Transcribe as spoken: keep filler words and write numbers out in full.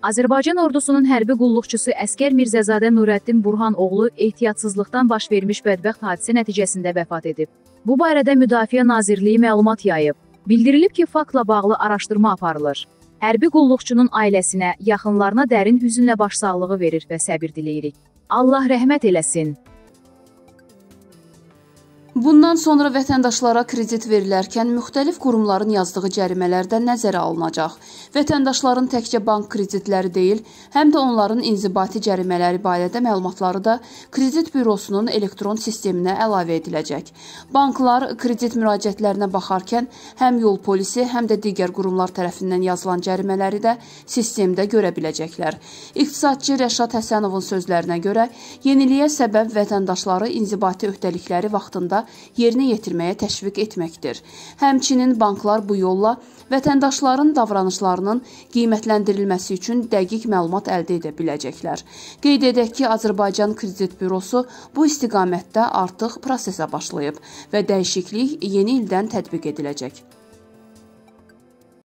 Azərbaycan ordusunun hərbi qulluqçusu Əskər Mirzəzadə Nurəddin Burhan oğlu ehtiyatsızlıqdan baş vermiş bədbəxt hadisə nəticəsində vəfat edib. Bu barədə Müdafiə Nazirliyi məlumat yayıb. Bildirilib ki, faktla bağlı araşdırma aparılır. Hərbi qulluqçunun ailəsinə, yaxınlarına dərin hüzünlə başsağlığı verir və səbir diləyirik. Allah rəhmət eləsin. Bundan sonra vətəndaşlara kredit verilərkən müxtəlif qurumların yazdığı cərimələr də nəzərə alınacaq. Vətəndaşların təkcə bank kreditləri deyil, həm də onların inzibati cərimələri barədə məlumatları da Kredit Bürosunun elektron sisteminə əlavə ediləcək. Banklar kredit müraciətlərinə baxarkən həm yol polisi, həm də digər qurumlar tərəfindən yazılan cərimələri də sistemdə görə biləcəklər. İqtisadçı Rəşad Həsənovun sözlərinə görə, yeniliyə səbəb vətəndaşları inzibati öhdəlikləri vaxtında yerinə yetirməyə təşviq etməkdir. Həmçinin banklar bu yolla vətəndaşların davranışlarının qiymətləndirilməsi üçün dəqiq məlumat əldə edə biləcəklər. Qeyd edək ki, Azərbaycan Kredit Bürosu bu istiqamətdə artıq prosesə başlayıb və dəyişiklik yeni ildən tətbiq ediləcək.